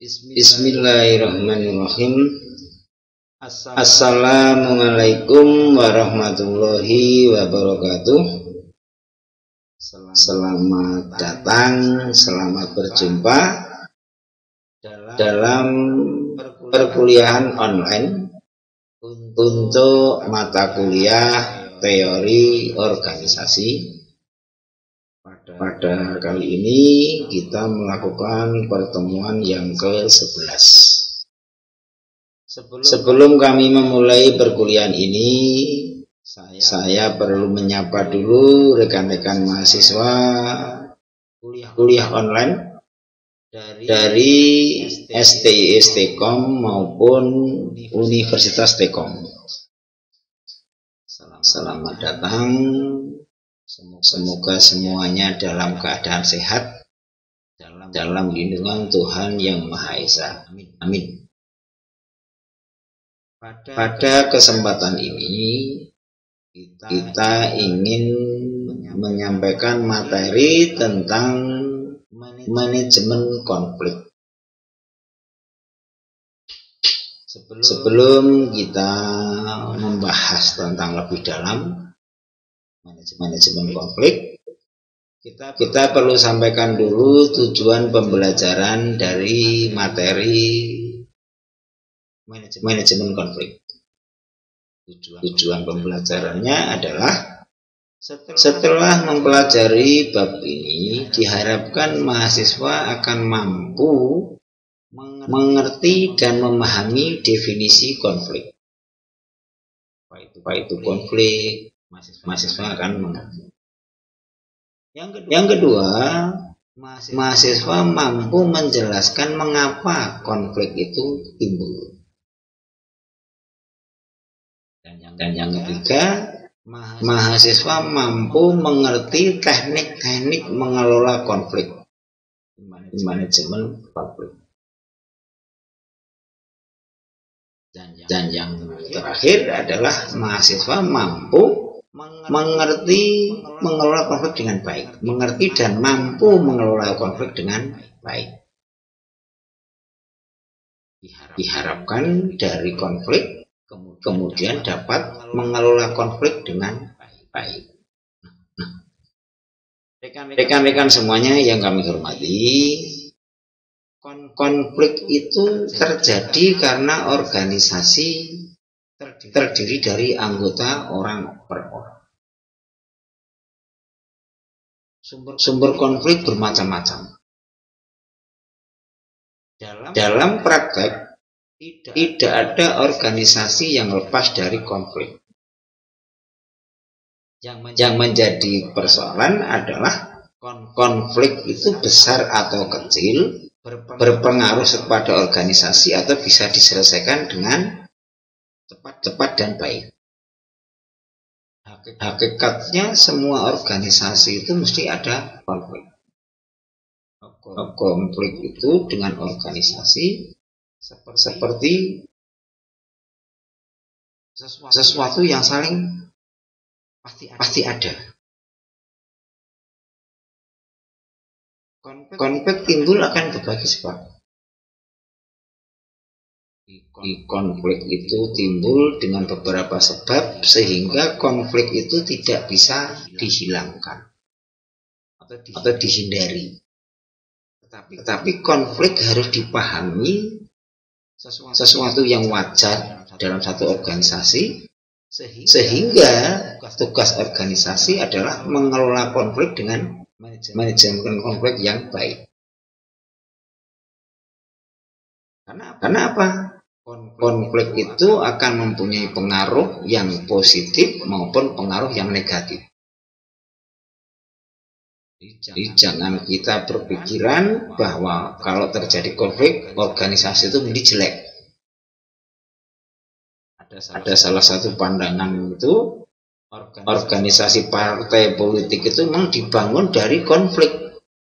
Bismillahirrahmanirrahim. Assalamualaikum warahmatullahi wabarakatuh. Selamat datang, selamat berjumpa dalam perkuliahan online untuk mata kuliah teori organisasi. Pada kali ini kita melakukan pertemuan yang ke-11. Sebelum kami memulai perkuliahan ini, saya perlu menyapa dulu rekan-rekan mahasiswa kuliah online dari STIS T-Kom maupun Universitas T-Kom. Selamat datang. Semoga semuanya dalam keadaan sehat dalam lindungan Tuhan Yang Maha Esa. Amin. Pada kesempatan ini kita ingin menyampaikan materi tentang manajemen konflik. Sebelum kita membahas tentang lebih dalam manajemen konflik, kita perlu sampaikan dulu tujuan pembelajaran dari materi manajemen konflik. Tujuan pembelajarannya adalah setelah mempelajari bab ini, diharapkan mahasiswa akan mampu mengerti dan memahami definisi konflik. Apa itu konflik? Mahasiswa akan mengerti. Yang kedua, mahasiswa mampu menjelaskan mengapa konflik itu timbul. Dan yang ketiga, mahasiswa mampu mengerti teknik-teknik mengelola konflik, manajemen konflik. Dan yang terakhir adalah mahasiswa mampu mengerti mengelola konflik dengan baik, mengerti dan mampu mengelola konflik dengan baik. Diharapkan dari konflik kemudian dapat mengelola konflik dengan baik. Rekan-rekan semuanya yang kami hormati, konflik itu terjadi karena organisasi terdiri dari anggota orang per orang. Sumber konflik bermacam-macam. Dalam praktek, tidak ada organisasi yang lepas dari konflik. Yang menjadi persoalan adalah konflik itu besar atau kecil, berpengaruh kepada organisasi atau bisa diselesaikan dengan cepat dan baik. Hakikatnya semua organisasi itu mesti ada konflik. Konflik itu dengan organisasi seperti sesuatu yang saling pasti ada. Konflik timbul akan berbagai sebab. Konflik itu timbul dengan beberapa sebab sehingga konflik itu tidak bisa dihilangkan atau dihindari. Tetapi konflik harus dipahami sesuatu yang wajar dalam satu organisasi, sehingga tugas organisasi adalah mengelola konflik dengan manajemen konflik yang baik. Karena apa? Konflik itu akan mempunyai pengaruh yang positif maupun pengaruh yang negatif. Jadi jangan kita berpikiran bahwa kalau terjadi konflik, organisasi itu menjadi jelek. Ada salah satu pandangan itu, organisasi partai politik itu memang dibangun dari konflik.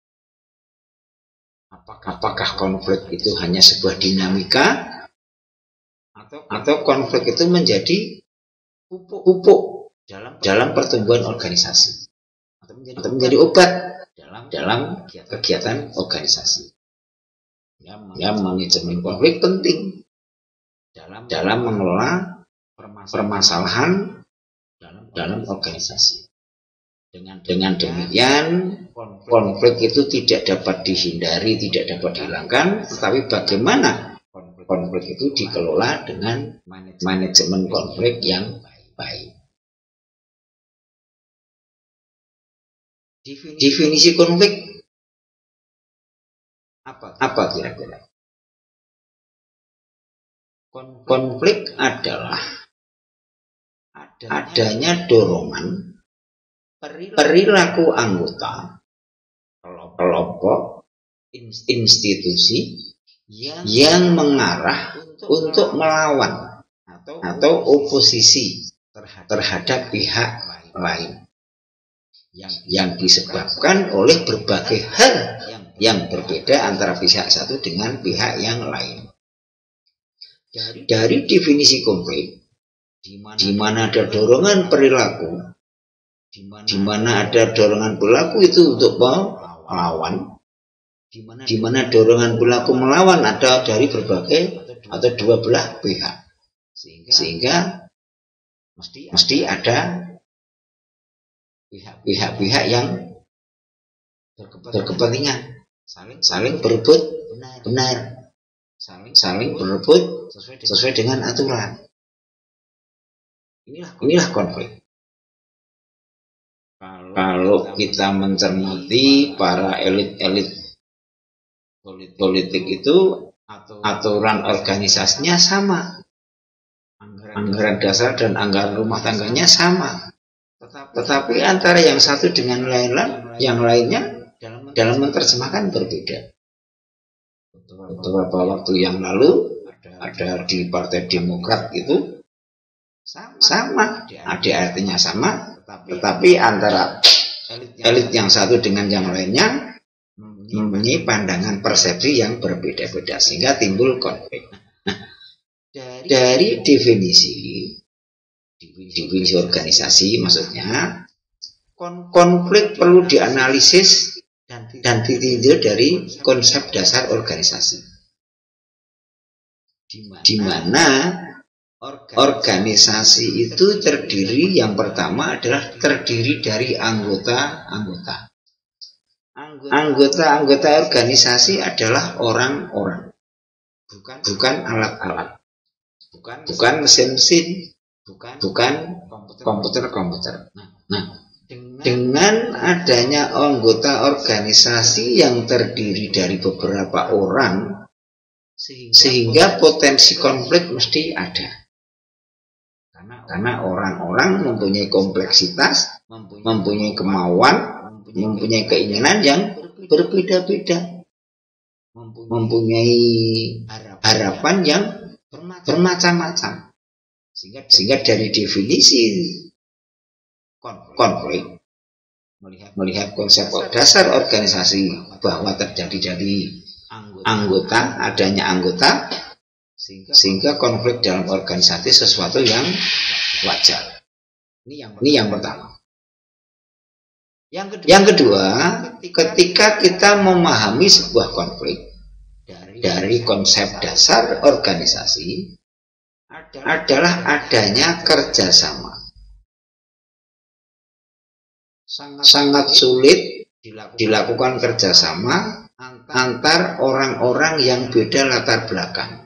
Apakah konflik itu hanya sebuah dinamika? Atau konflik itu menjadi pupuk dalam pertumbuhan organisasi atau menjadi obat dalam kegiatan organisasi. Ya, manajemen konflik penting dalam mengelola permasalahan dalam organisasi. Dengan demikian, konflik itu tidak dapat dihindari, tidak dapat dihilangkan, tetapi bagaimana konflik itu dikelola dengan manajemen konflik yang baik. Definisi konflik apa kira-kira? Konflik adalah adanya dorongan perilaku anggota kelompok institusi yang mengarah untuk melawan atau oposisi terhadap pihak lain yang disebabkan oleh berbagai hal yang berbeda antara pihak satu dengan pihak yang lain. Dari definisi konflik, di mana ada dorongan perilaku, di mana ada dorongan perilaku itu untuk melawan, di mana dorongan perilaku melawan ada dari berbagai atau dua belah pihak, sehingga mesti ada pihak-pihak yang berkepentingan saling berebut benar, saling berebut sesuai dengan aturan. Inilah konflik. Kalau kita mencermati para elit-elit politik itu, aturan organisasinya sama, anggaran dasar dan anggaran rumah tangganya sama, tetapi antara yang satu dengan yang lainnya dalam menerjemahkan berbeda. Beberapa waktu yang lalu ada di Partai Demokrat itu sama, artinya sama, tetapi antara elit yang satu dengan yang lainnya mempunyai pandangan persepsi yang berbeda-beda, sehingga timbul konflik. Nah, dari definisi organisasi, maksudnya konflik perlu dianalisis dan ditinjau dari konsep dasar organisasi, di mana organisasi itu terdiri, yang pertama adalah terdiri dari anggota-anggota. Anggota organisasi adalah orang-orang, bukan alat-alat, bukan mesin-mesin, bukan komputer-komputer. Nah, dengan adanya anggota organisasi yang terdiri dari beberapa orang, sehingga potensi konflik mesti ada. Karena orang-orang mempunyai kompleksitas, mempunyai kemauan, mempunyai keinginan yang berbeda-beda, mempunyai harapan yang bermacam-macam. Sehingga dari definisi konflik, melihat konsep dasar organisasi bahwa terjadi dari adanya anggota, sehingga konflik dalam organisasi sesuatu yang wajar. Ini yang pertama. Yang kedua, ketika kita memahami sebuah konflik dari konsep dasar organisasi, adalah adanya kerjasama. Sangat sulit dilakukan kerjasama antar orang-orang yang beda latar belakang,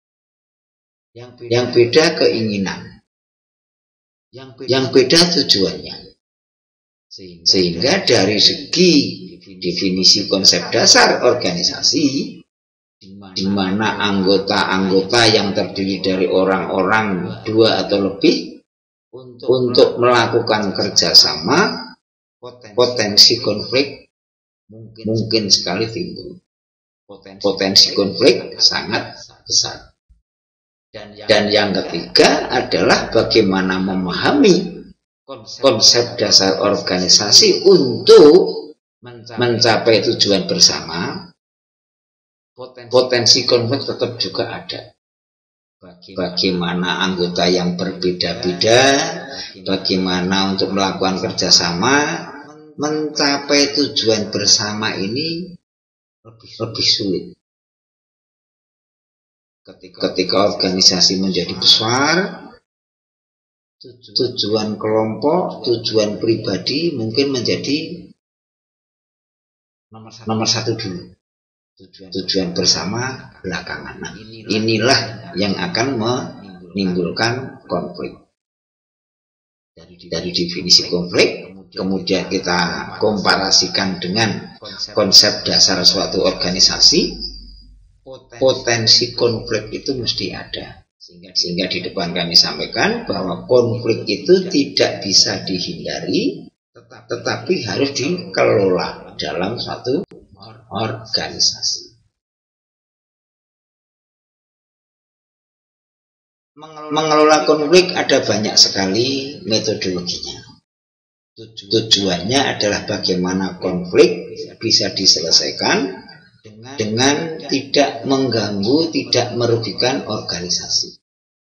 yang beda keinginan, yang beda tujuannya. Sehingga dari segi definisi konsep dasar organisasi, di mana anggota-anggota yang terdiri dari orang-orang dua atau lebih untuk melakukan kerjasama, potensi konflik mungkin sekali timbul. Potensi konflik sangat besar. Dan yang ketiga adalah bagaimana memahami konsep dasar organisasi untuk mencapai tujuan bersama. Potensi konflik tetap juga ada. Bagaimana anggota yang berbeda-beda, bagaimana untuk melakukan kerjasama, mencapai tujuan bersama ini lebih sulit. Ketika organisasi menjadi besar, tujuan kelompok, tujuan pribadi mungkin menjadi nomor satu dulu. Tujuan bersama belakangan. Nah, inilah yang akan menimbulkan konflik. Dari definisi konflik, kemudian kita komparasikan dengan konsep dasar suatu organisasi. Potensi konflik itu mesti ada, sehingga di depan kami sampaikan bahwa konflik itu tidak bisa dihindari, tetapi harus dikelola dalam suatu organisasi. Mengelola konflik ada banyak sekali metodologinya. Tujuannya adalah bagaimana konflik bisa diselesaikan dengan tidak mengganggu, tidak merugikan organisasi.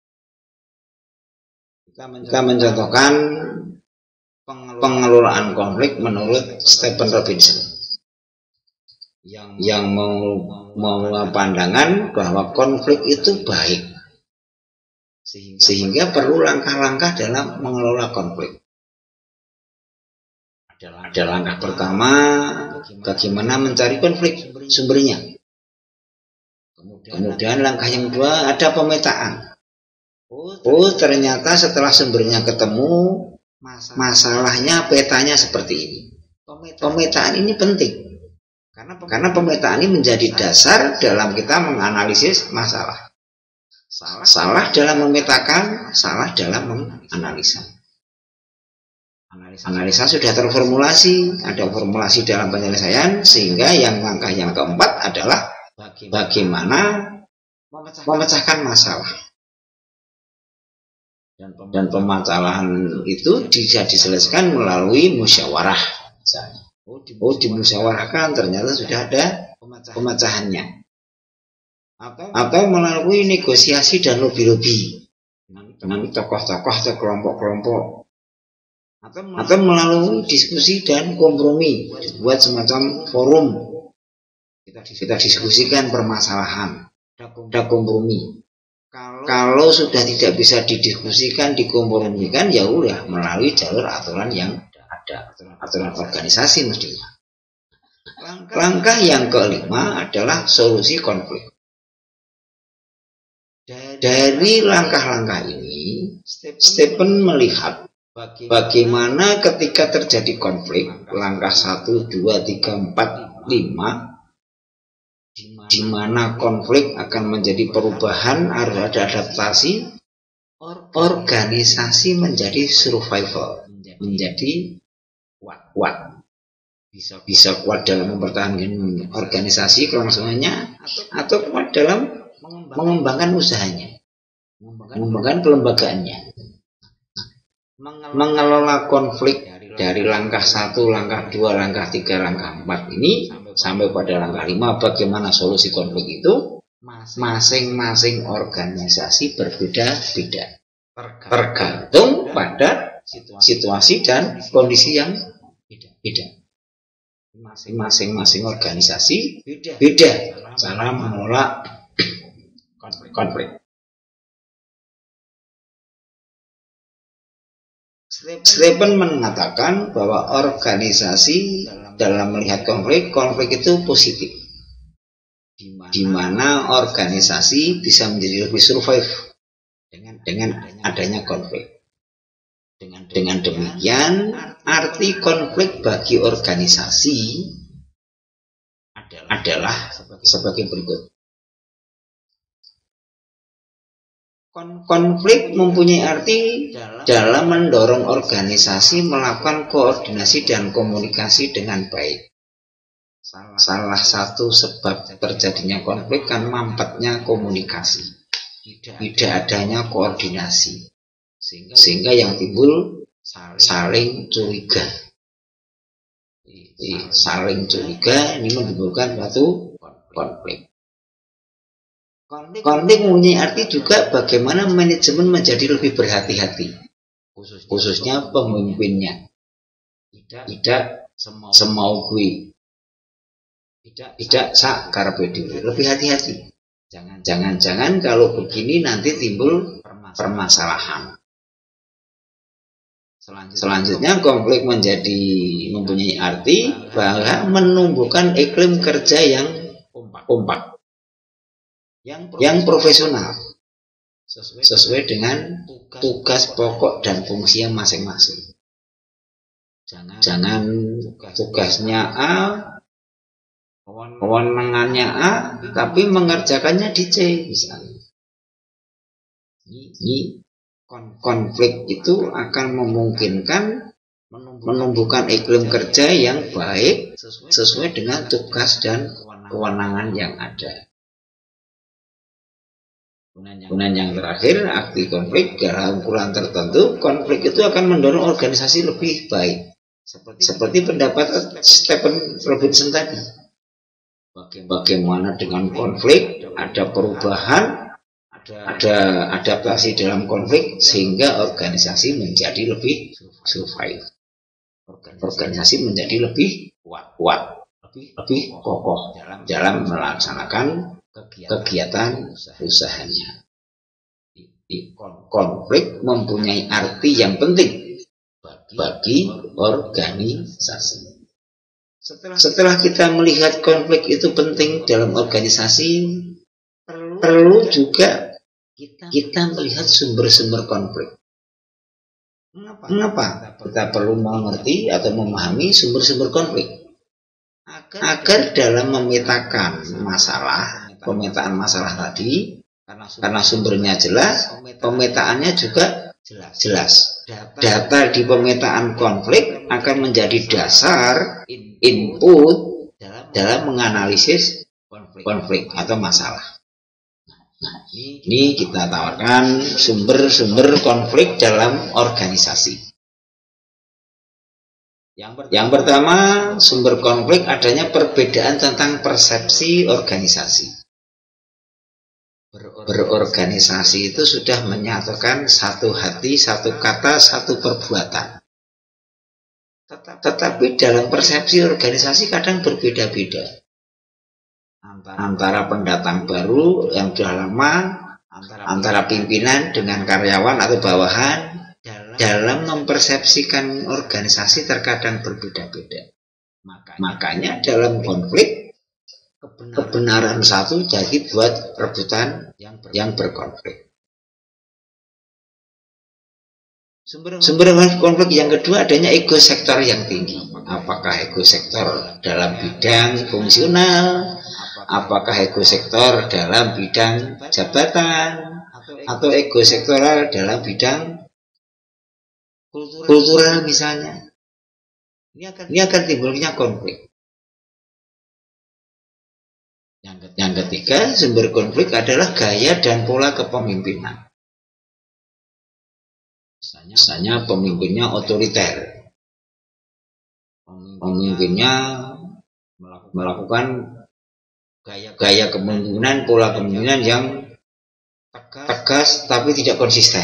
Kita mencontohkan pengelolaan konflik menurut Stephen Robinson yang mau pandangan bahwa konflik itu baik, sehingga perlu langkah-langkah dalam mengelola konflik. Ada langkah pertama, bagaimana mencari konflik sumbernya. Kemudian langkah yang kedua ada pemetaan. Oh, ternyata setelah sumbernya ketemu, masalahnya petanya seperti ini. Pemetaan ini penting, karena pemetaan ini menjadi dasar dalam kita menganalisis masalah. Salah dalam memetakan, salah dalam menganalisa. Analisa sudah terformulasi, ada formulasi dalam penyelesaian, sehingga yang langkah yang keempat adalah bagaimana memecahkan masalah. Dan permasalahan itu bisa diselesaikan melalui musyawarah. Oh, dimusyawarahkan ternyata sudah ada pemecahannya. Atau melalui negosiasi dan lobby-lobby dengan tokoh-tokoh atau kelompok-kelompok. Atau melalui diskusi dan kompromi, buat semacam forum. Kita diskusikan permasalahan, ada kompromi. Kalau sudah tidak bisa didiskusikan, dikompromikan, ya udah melalui jalur aturan yang ada, aturan organisasi mestinya. Langkah yang kelima adalah solusi konflik. Dari langkah-langkah ini, Stephen melihat bagaimana ketika terjadi konflik, langkah 1, 2, 3, 4, 5, di mana konflik akan menjadi perubahan, harus ada adaptasi, organisasi menjadi survival, menjadi kuat. Bisa kuat dalam mempertahankan organisasi kelangsungannya, atau kuat dalam mengembangkan usahanya, mengembangkan kelembagaannya. Mengelola konflik dari langkah 1, langkah 2, langkah 3, langkah 4 ini sampai pada langkah 5, bagaimana solusi konflik itu, masing-masing organisasi berbeda-beda, tergantung pada situasi dan kondisi yang beda. Masing-masing organisasi beda cara mengelola konflik. Stephen mengatakan bahwa organisasi dalam melihat konflik itu positif, di mana organisasi bisa menjadi lebih survive dengan adanya konflik. Dengan demikian, arti konflik bagi organisasi adalah sebagai berikut. Konflik mempunyai arti dalam mendorong organisasi melakukan koordinasi dan komunikasi dengan baik. Salah satu sebab terjadinya konflik kan mampetnya komunikasi, tidak adanya koordinasi, sehingga yang timbul saling curiga. Saling curiga ini menimbulkan suatu konflik. Konflik mempunyai arti juga bagaimana manajemen menjadi lebih berhati-hati, khususnya pemimpinnya. Tidak semau gue, tidak sak karepe dhewe, lebih hati-hati. Jangan-jangan kalau begini nanti timbul permasalahan. Selanjutnya konflik mempunyai arti bahwa menumbuhkan iklim kerja yang kompak, yang profesional, sesuai dengan tugas pokok dan fungsi masing-masing. Jangan tugasnya A, kewenangannya A, tapi mengerjakannya di C misalnya. Ini konflik itu akan memungkinkan menumbuhkan iklim kerja yang baik sesuai dengan tugas dan kewenangan yang ada. Kemudian yang terakhir, arti konflik dalam ukuran tertentu, konflik itu akan mendorong organisasi lebih baik. Seperti pendapat Stephen Robinson tadi. Bagaimana dengan konflik, ada perubahan, ada adaptasi dalam konflik sehingga organisasi menjadi lebih survive. Organisasi menjadi lebih kuat, lebih kokoh dalam melaksanakan kegiatan usahanya. Konflik mempunyai arti yang penting bagi organisasi. Setelah kita melihat konflik itu penting dalam organisasi, perlu juga kita melihat sumber-sumber konflik. Mengapa kita perlu mengerti atau memahami sumber-sumber konflik? Agar dalam memetakan pemetaan masalah tadi, karena sumbernya jelas, pemetaannya juga jelas. Data di pemetaan konflik akan menjadi dasar input dalam menganalisis konflik atau masalah. Nah, ini kita tawarkan sumber-sumber konflik dalam organisasi. Yang pertama, sumber konflik adanya perbedaan tentang persepsi organisasi. Berorganisasi itu sudah menyatukan satu hati, satu kata, satu perbuatan. Tetapi dalam persepsi organisasi kadang berbeda-beda. Antara pendatang baru yang sudah lama, antara pimpinan dengan karyawan atau bawahan, dalam mempersepsikan organisasi terkadang berbeda-beda. Makanya dalam konflik, kebenaran satu jadi buat rebutan yang berkonflik. Sumber konflik yang kedua adanya ego sektor yang tinggi. Apakah ego sektor dalam bidang fungsional, apakah ego sektor dalam bidang jabatan, atau ego sektoral dalam bidang kultural misalnya. Ini akan timbulnya konflik. Yang ketiga, sumber konflik adalah gaya dan pola kepemimpinan. Misalnya pemimpinnya otoriter. Pemimpinnya melakukan gaya kepemimpinan, pola kepemimpinan yang tegas tapi tidak konsisten.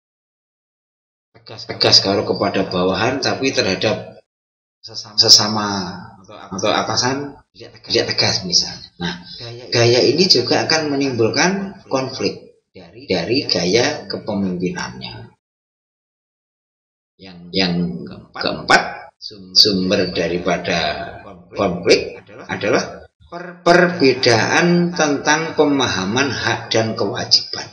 Tegas kalau kepada bawahan tapi terhadap sesama atau atasan tidak tegas misalnya. Nah, gaya ini juga akan menimbulkan konflik dari gaya kepemimpinannya. Yang keempat, sumber daripada konflik adalah perbedaan tentang pemahaman hak dan kewajiban.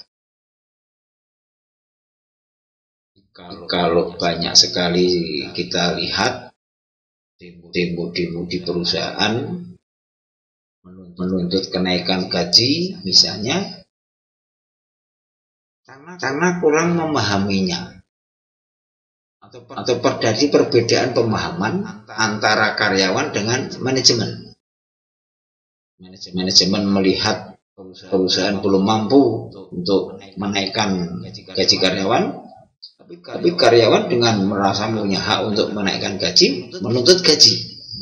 Kalau banyak sekali kita lihat demo-demo di perusahaan menuntut kenaikan gaji misalnya karena kurang memahaminya, atau terjadi perbedaan pemahaman antara karyawan dengan manajemen. Manajemen melihat perusahaan belum mampu untuk menaikkan gaji karyawan, tapi karyawan dengan merasa punya hak untuk menaikkan gaji, menuntut gaji.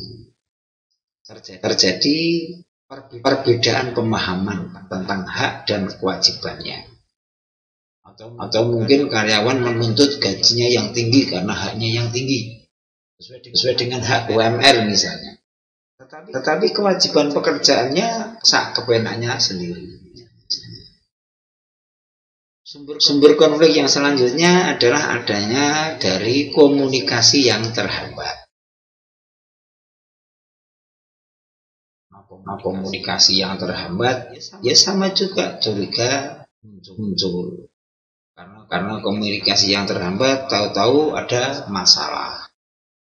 Terjadi perbedaan pemahaman tentang hak dan kewajibannya. Atau mungkin karyawan menuntut gajinya yang tinggi karena haknya yang tinggi, sesuai dengan hak UMR misalnya. Tetapi kewajiban pekerjaannya sak kepenaknya sendiri. Sumber konflik yang selanjutnya adalah adanya dari komunikasi yang terhambat. Komunikasi yang terhambat ya sama juga curiga muncul. Karena komunikasi yang terhambat tahu-tahu ada masalah.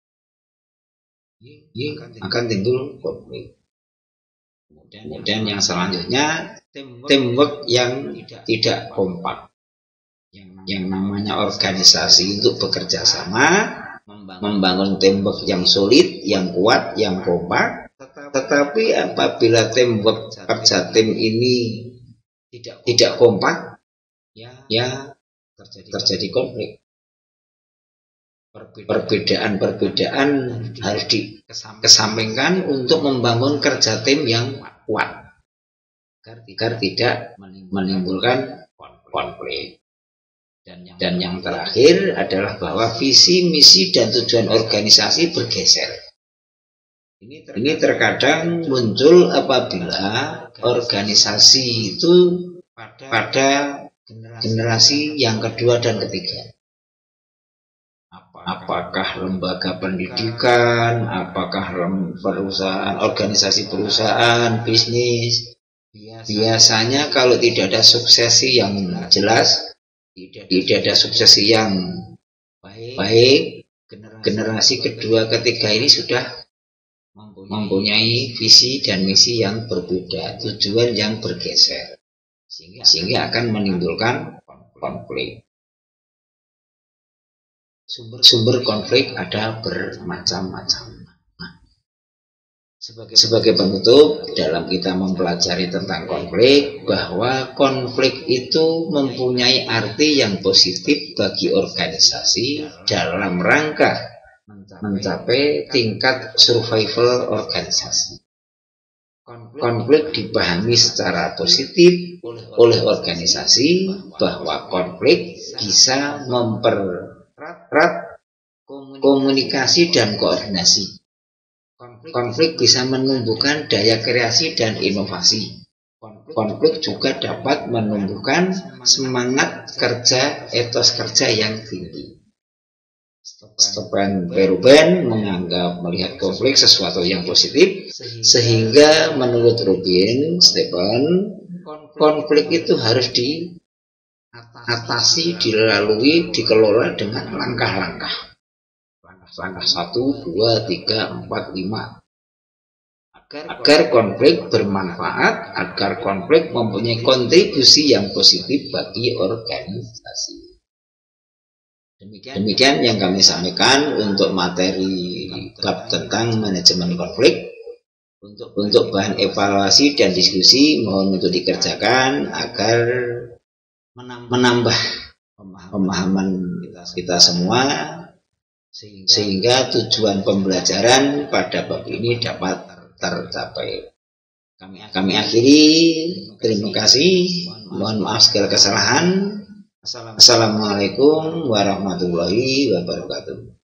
Ini akan timbul konflik. Kemudian yang selanjutnya teamwork yang tidak kompak. Yang namanya organisasi untuk bekerja sama, membangun teamwork yang solid, yang kuat, yang kompak. Tetapi apabila teamwork kerja tim ini tidak kompak, ya terjadi konflik. Perbedaan harus dikesampingkan untuk membangun kerja tim yang kuat agar tidak menimbulkan konflik. Dan yang terakhir adalah bahwa visi, misi, dan tujuan organisasi bergeser. Ini terkadang muncul apabila organisasi itu pada generasi yang kedua dan ketiga. Apakah lembaga pendidikan, apakah perusahaan, organisasi perusahaan, bisnis. Biasanya kalau tidak ada suksesi yang jelas, tidak ada suksesi yang baik, generasi kedua ketiga ini sudah mempunyai visi dan misi yang berbeda, tujuan yang bergeser, sehingga akan menimbulkan konflik. Sumber konflik ada bermacam-macam. Sebagai penutup, dalam kita mempelajari tentang konflik, bahwa konflik itu mempunyai arti yang positif bagi organisasi dalam rangka mencapai tingkat survival organisasi. Konflik dipahami secara positif oleh organisasi bahwa konflik bisa mempererat komunikasi dan koordinasi. Konflik bisa menumbuhkan daya kreasi dan inovasi. Konflik juga dapat menumbuhkan semangat kerja, etos kerja yang tinggi. Stephen Berubin melihat konflik sesuatu yang positif, sehingga menurut Stephen, konflik itu harus diatasi, dilalui, dikelola dengan langkah-langkah. Langkah 1, 2, 3, 4, 5. Agar konflik bermanfaat, agar konflik mempunyai kontribusi yang positif bagi organisasi. Demikian yang kami sampaikan untuk materi bab tentang manajemen konflik. Untuk bahan evaluasi dan diskusi mohon untuk dikerjakan agar menambah pemahaman kita semua, sehingga tujuan pembelajaran pada bab ini dapat tercapai. Kami akhiri, terima kasih, mohon maaf segala kesalahan. Assalamualaikum warahmatullahi wabarakatuh.